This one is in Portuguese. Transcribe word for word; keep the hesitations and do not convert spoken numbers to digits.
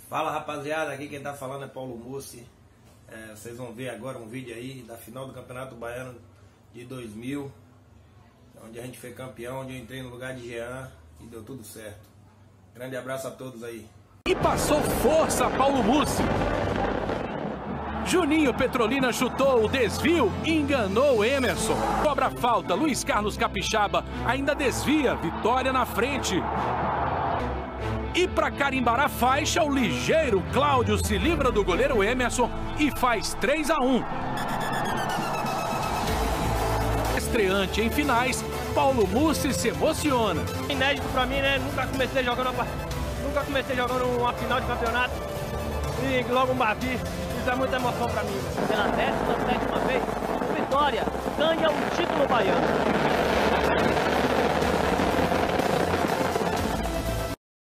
Fala rapaziada, aqui quem tá falando é Paulo Mussi. É, vocês vão ver agora um vídeo aí da final do Campeonato Baiano de dois mil, onde a gente foi campeão, onde eu entrei no lugar de Jean e deu tudo certo. Grande abraço a todos aí. E passou força Paulo Mussi. Juninho Petrolina chutou o desvio e enganou o Emerson. Cobra falta, Luiz Carlos Capixaba ainda desvia, vitória na frente. E para carimbar a faixa, o ligeiro Cláudio se livra do goleiro Emerson e faz três a um. Estreante em finais, Paulo Mussi se emociona. Inédito para mim, né? Nunca comecei jogando uma, nunca comecei jogando uma final de campeonato e logo um bati. Isso é muita emoção para mim. Pela décima sétima vez, o Vitória ganha o título baiano.